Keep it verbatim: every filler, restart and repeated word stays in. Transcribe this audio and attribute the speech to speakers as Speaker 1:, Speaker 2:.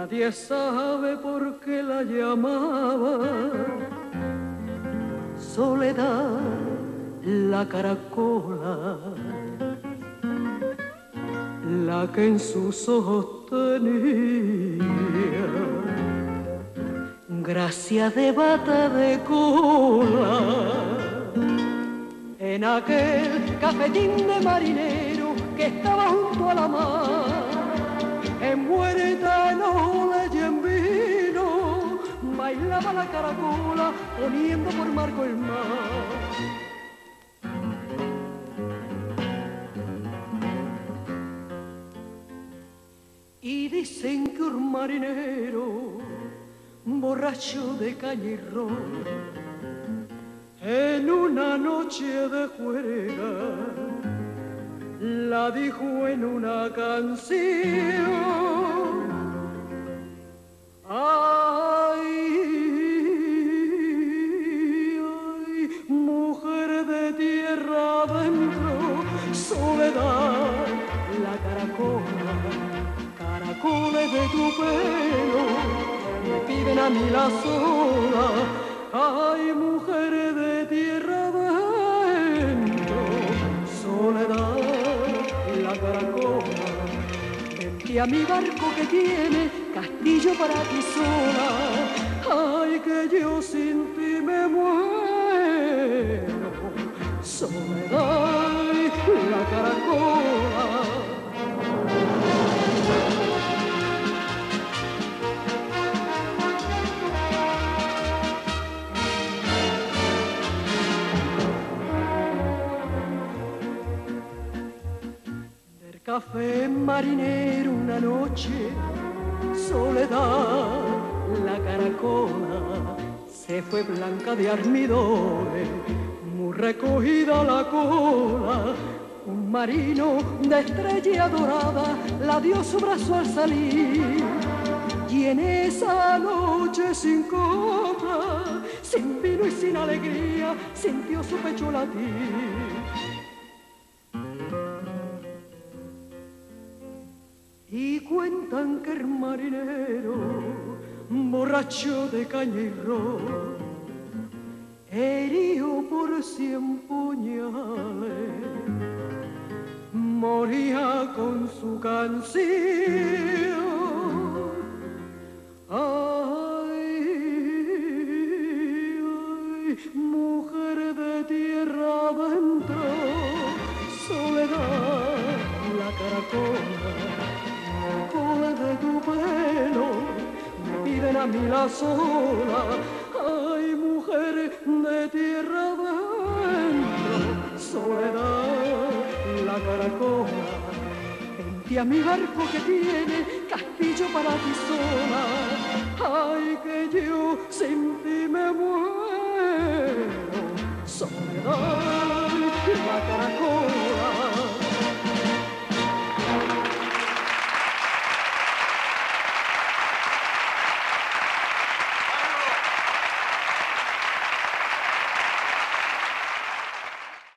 Speaker 1: Nadie sabe por qué la llamaba Soledad la caracola, la que en sus ojos tenía gracia de bata de cola. En aquel cafetín de marinero que estaba junto a la mar, envuelta en ola y en vino, bailaba la caracola poniendo por marco el mar. Y dicen que un marinero, borracho de caña y ron, en una noche de juerga la dijo en una canción: ay, ay, mujer de tierra adentro, soledad, la caracola, caracoles de tu pelo me piden a mí la sola. Ay, mujer de tierra adentro, soledad, la caracola, vente a mi barco que tiene castillo para ti sola. Ay, que yo sin ti me muero, soledad, la caracola. Café marinero una noche, soledad, la caracola se fue blanca de almidones, muy recogida la cola. Un marino de estrella dorada la dio su brazo al salir, y en esa noche sin copla, sin vino y sin alegría, sintió su pecho latir. Y cuentan que el marinero, borracho de caña y ron, herido por cien puñales, moría con su canción. Ay, ay, mujer de tierra adentro, soledad, la caracola, de tu pelo me piden a mí la sola. Ay, mujer de tierra adentro, soledad, la caracola, vente a mi barco que tiene castillo para ti sola. Ay, que yo sin ti me muero, soledad, la caracola.